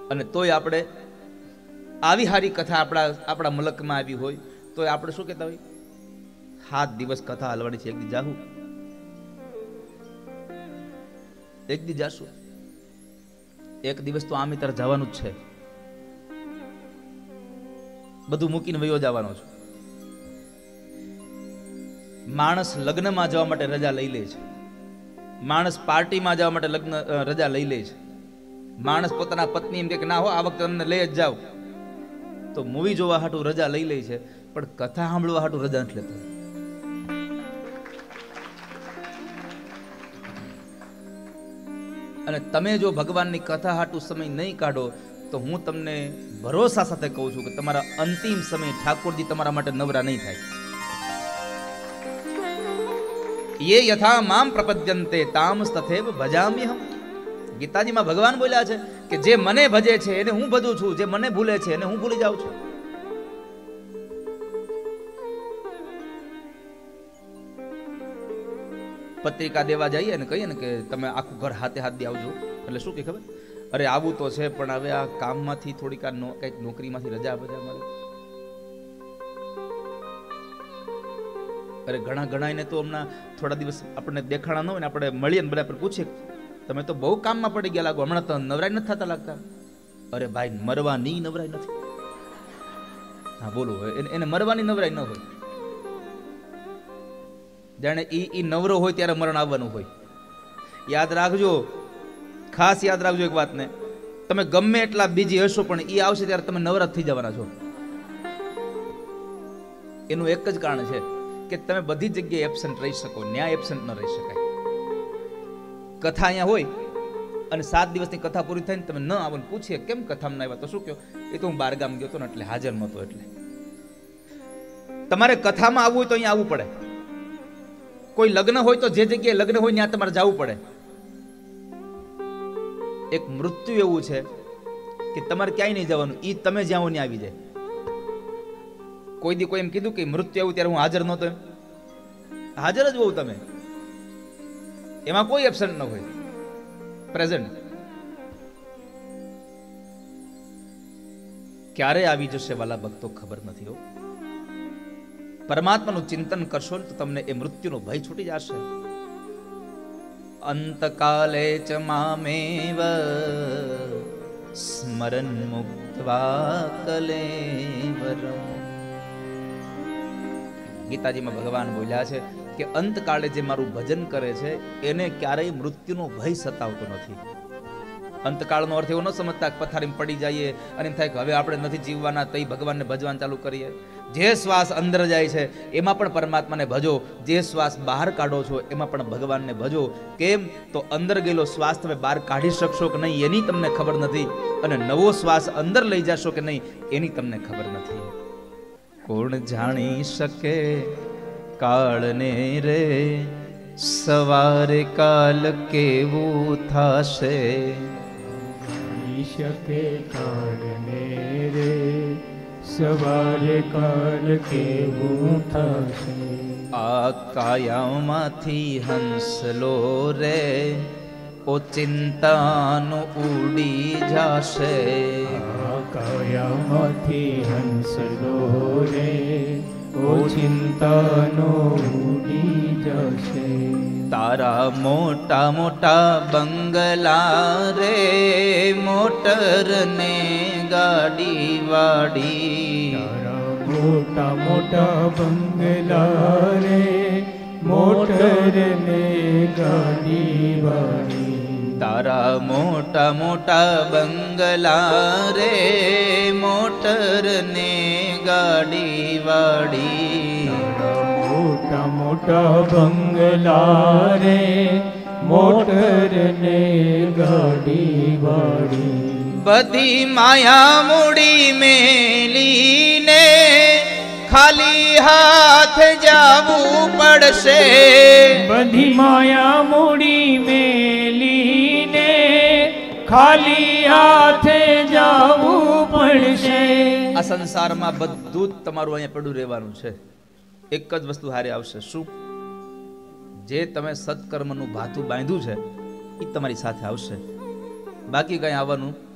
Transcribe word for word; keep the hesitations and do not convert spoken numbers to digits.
અને તોય આપણે આવી હારી કથા આપણા આપણા મલકમાં આવી હોય તોય આપણે શું કહેતા હોય, સાત દિવસ કથા હાલવાની છે, એક દી જાહું, એક દી જાશું, એક દિવસ તો આમ તાર જવાનું જ છે, બધું મૂકીને વયો જવાનો છે. માણસ લગ્નમાં જવા માટે રજા લઈ લે છે, માણસ પાર્ટીમાં જવા માટે લગ્ન રજા લઈ લે છે, માણસ પોતાના પત્ની એમ કે ના હો આ વખતે તમને લઈ જ જાવ, તો મૂવી જોવા હાટું રજા લઈ લે છે, પણ કથા સાંભળવા હાટું રજા નથી લેતા. અને તમે જો ભગવાનની કથા હાટું સમય નહીં કાઢો તો હું તમને ભરોસા સાથે કહું છું કે તમારા અંતિમ સમય ઠાકોરજી તમારા માટે નવરા નહીં થાય. યે યથા મામ પ્રપદ્યન્તે તામ તથૈવ ભજામ્યહમ. ગીતાજીમાં ભગવાન બોલ્યા છે કે જે મને ભજે છે એને હું ભજું છું, જે મને ભૂલે છે એને હું ભૂલી જાઉં છું. પત્રિકા દેવા જઈએ ને કહીએ ને કે તમે આખું ઘર હાથે હાથ દે આવજો, એટલે શું કે ખબર, અરે આવું તો છે પણ હવે આ કામમાંથી થોડીક આ નો કંઈક નોકરીમાંથી રજા બજા મળે. અરે ઘણા ઘણા તો હમણાં થોડા દિવસ આપણને દેખાણા ન હોય ને આપણે મળીએ ને બધા પૂછીએ તમે તો બહુ કામમાં પડી ગયા લાગો, હમણાં તો નવરાઈ નથી થતા લાગતા. અરે ભાઈ મરવાની નવરાઈ નથી. હા બોલો, એને એને મરવાની નવરાઈ ન હોય. જાણે ઈ ઈ નવરો હોય ત્યારે મરણ આવવાનું હોય. યાદ રાખજો, ખાસ યાદ રાખજો એક વાતને, તમે ગમે એટલા બીજી હશો પણ ઈ આવશે ત્યારે તમે નવરા થઈ જવાના છો. એનું એક જ કારણ છે કે તમે બધી જગ્યાએ એબસન્ટ રહી શકો, ન્યાય એબસન્ટ ન રહી શકાય. કથા અહીંયા હોય અને સાત દિવસની કથા પૂરી થઈને તમે ન આવો ને પૂછીએ કેમ કથામાં ના આવ્યા તો શું કહો, એ તો હું બારગામ ગયો હતો ને એટલે હાજર નહોતો. એટલે તમારે કથામાં આવવું હોય તો અહીંયા આવવું પડે. કોઈ લગ્ન હોય તો જે જગ્યાએ લગ્ન હોય ત્યાં તમારે જવું પડે. એક મૃત્યુ એવું છે કે તમારે ક્યાંય નહીં જવાનું, ઈ તમે જ્યાં હો ત્યાં આવી જાય. કોઈ દી કોઈ એમ કીધું કે મૃત્યુ આવ્યું ત્યારે હું હાજર નહોતો, એમ હાજર જ હોઉં તમે, એમાં કોઈ એબસન્ટ ન હોય, પ્રેઝન્ટ. ક્યારે આવી જશે વાલા ભક્તો ખબર નથી હો. પરમાત્માનું ચિંતન કરશો ને તો તમને એ મૃત્યુનો ભય છૂટી જશે. અંતકાલે ચ મામેવ સ્મરન મુક્ત્વા કલેવરમ. ગીતાજીમાં ભગવાન બોલ્યા છે કે અંતકાળે જે મારું ભજન કરે છે એને ક્યારેય મૃત્યુનો ભય સતાવતો નથી. અંતકાળનો અર્થ એવો ન સમજતા પથારીમાં પડી જઈએ અને એમ થાય કે હવે આપણે નથી જીવવાના, તઈ ભગવાનને ભજવાન ચાલુ કરીએ. જે શ્વાસ અંદર જાય છે એમાં પણ પરમાત્માને ભજો, જે શ્વાસ બહાર કાઢો છો એમાં પણ ભગવાનને ભજો. કેમ તો અંદર ગયેલો શ્વાસ તમે બહાર કાઢી શકશો કે નહીં એની તમને ખબર નથી, અને નવો શ્વાસ અંદર લઈ જશો કે નહીં એની તમને ખબર નથી. કોણ જાણી શકે કાળને રે, સવારે કાલ કેવું થશે. શકે કાળને રે, સવારે કાલ કેવું થશે. આ કાયામાંથી હંસલો રે, ઓ ચિંતાનો ઉડી જશે. આ કાયામાંથી હંસલો રે, ઓ ચિંતાનો ઉડી જશે. તારા મોટા મોટા બંગલા રે, મોટર ને ગાડી વાડી. તારા મોટા મોટા બંગલા રે, મોટર ને ગાડી વાડી. તારા મોટા મોટા બંગલા રે, મોટર ને ગાડી વાડી. મોટા મોટા બંગલા રે, મોટર ને ગાડી વાડી. બધી માયા મૂડી મેલીને ખાલી હાથ જાવું પડશે. બધી માયા મૂડી મેલીને ખાલી હાથે જાવું પડશે. આ સંસારમાં બધું જ તમારું અહીંયા પડ્યું રહેવાનું છે. એક જ વસ્તુ હારે આવશે, શું? જે તમે સત્કર્મનું ભાથું બાંધ્યું છે એ તમારી સાથે આવશે, બાકી કઈ આવવાનું